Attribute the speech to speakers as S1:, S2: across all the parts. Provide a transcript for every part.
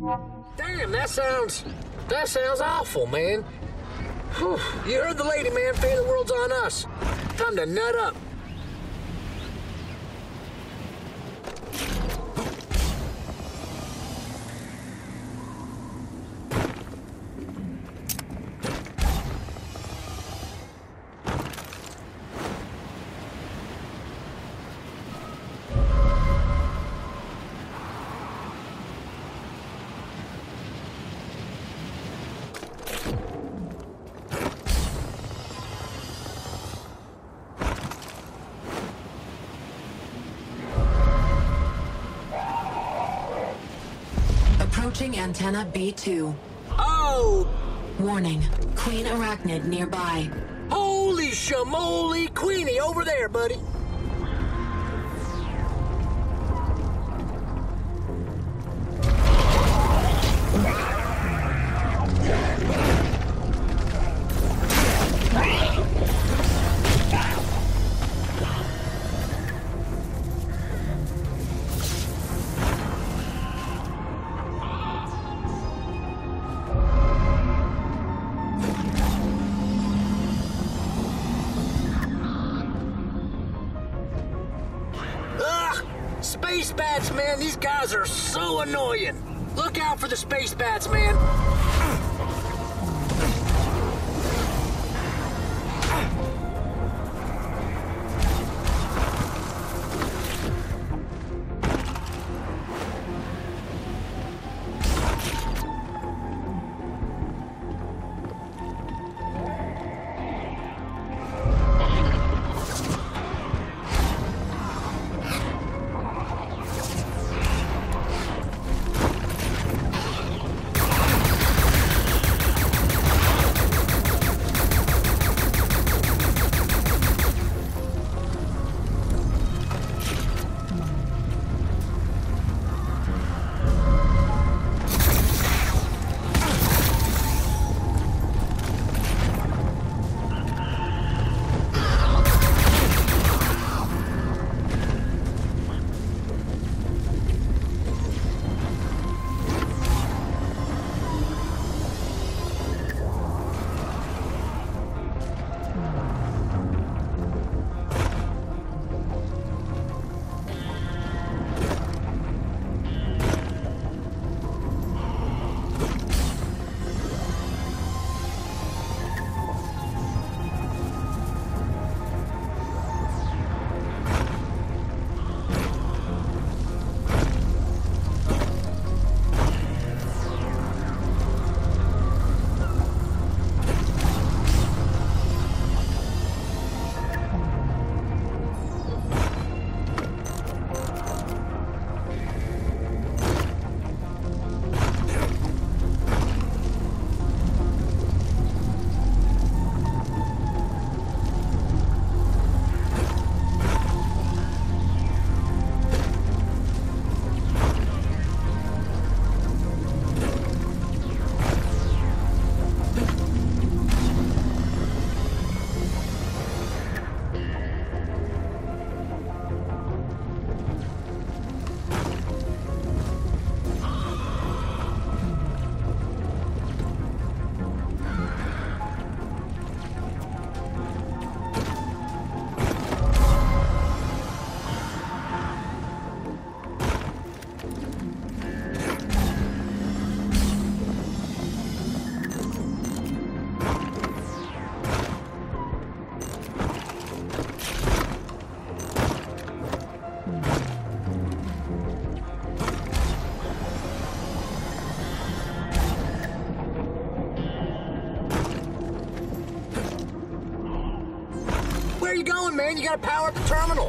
S1: Damn, that sounds awful, man. Whew. You heard the lady, man. Fate of the world's on us. Time to nut up.
S2: Approaching antenna B2.
S1: Oh!
S2: Warning, Queen Arachnid nearby.
S1: Holy shamoly Queenie over there, buddy. Space bats, man, these guys are so annoying. Look out for the space bats, man. Where are you going, man? You gotta power up the terminal.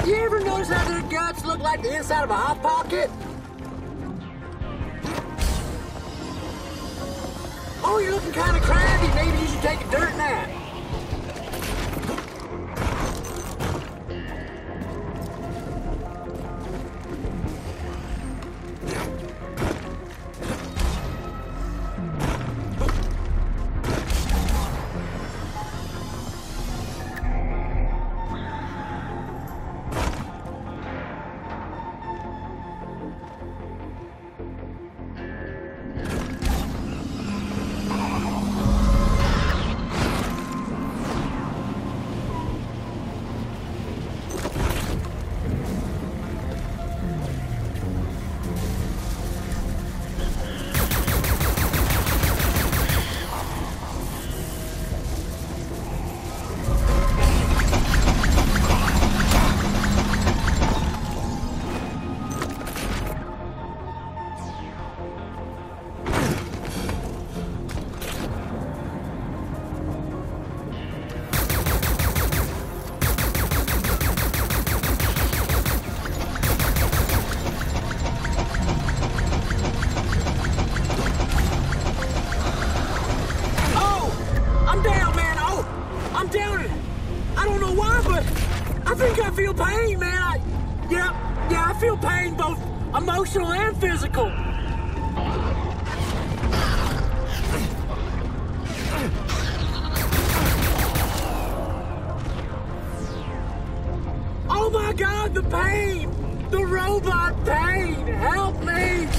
S1: You ever notice how their guts look like the inside of a Hot Pocket? Oh, you're looking kind of crabby. Maybe you should take a dirt nap. I feel pain, man. Yeah, I feel pain, both emotional and physical. Oh my God, the pain! The robot pain! Help me!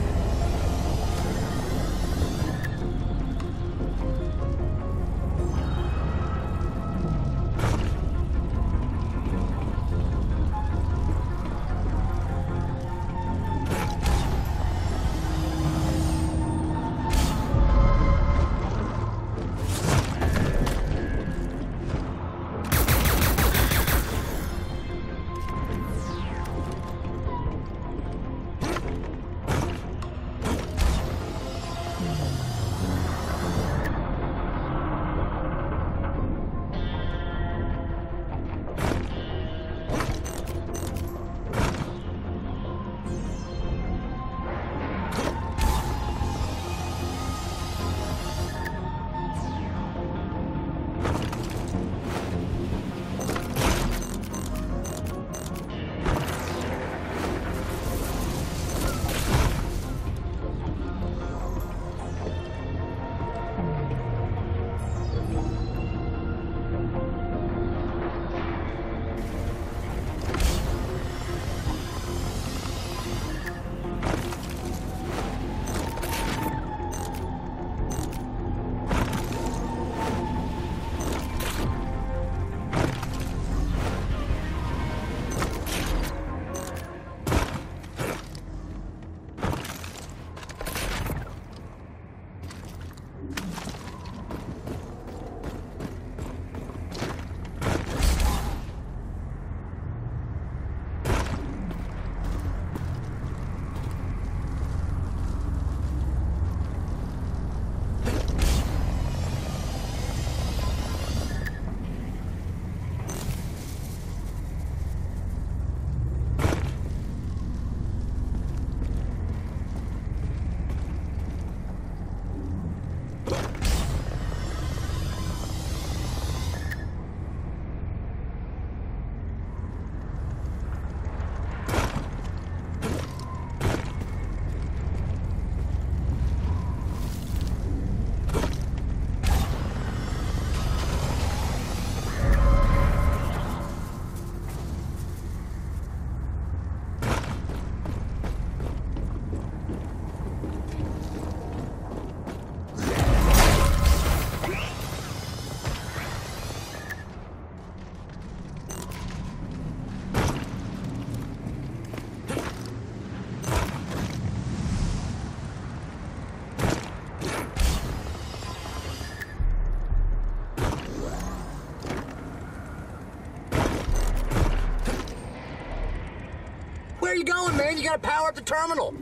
S1: Where are you going, man? You gotta power up the terminal.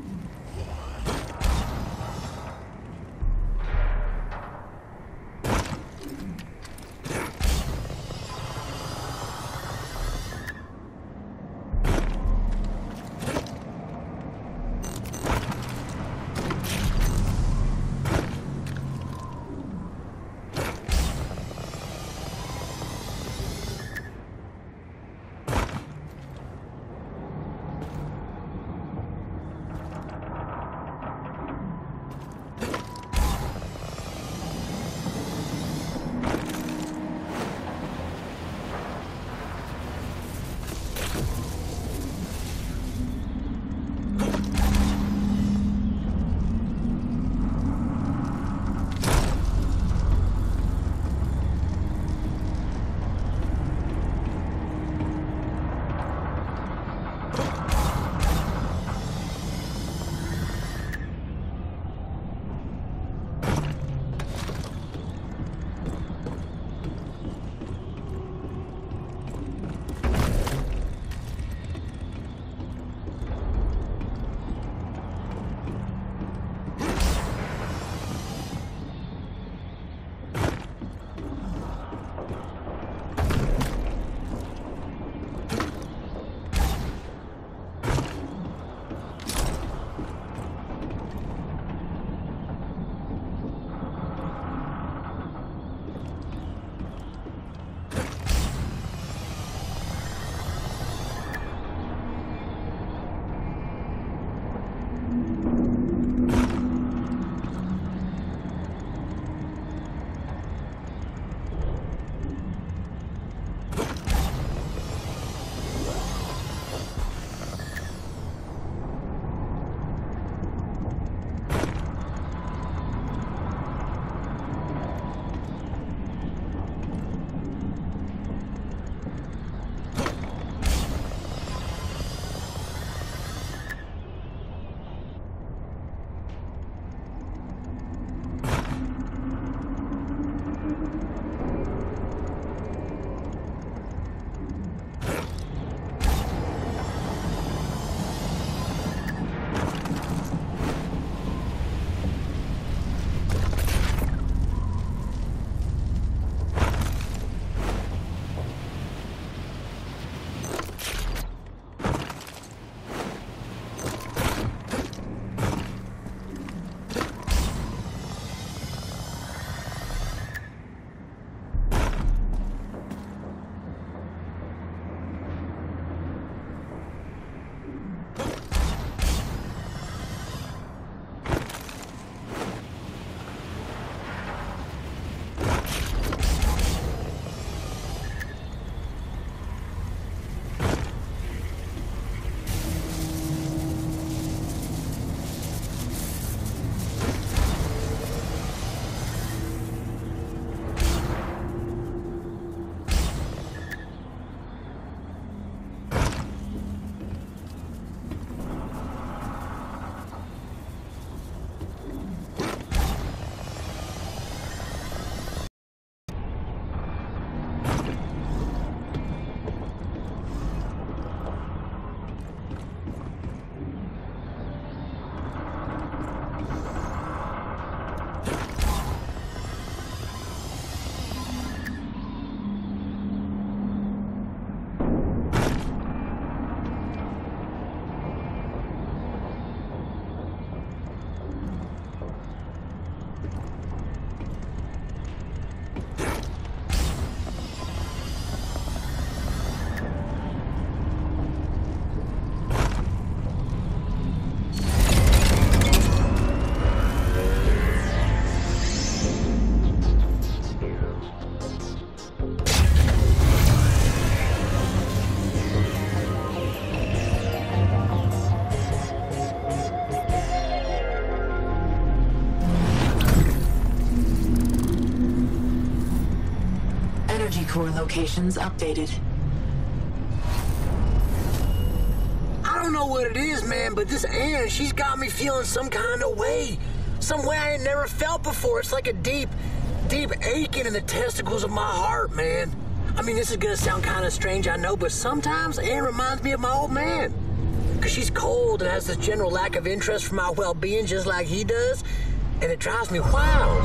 S2: locations updated.
S1: I don't know what it is, man, but this Ann, she's got me feeling some kind of way. Some way I ain't never felt before. It's like a deep aching in the testicles of my heart, man. I mean, this is gonna sound kind of strange, I know, but sometimes Ann reminds me of my old man. Because she's cold and has this general lack of interest for my well-being just like he does, and it drives me wild.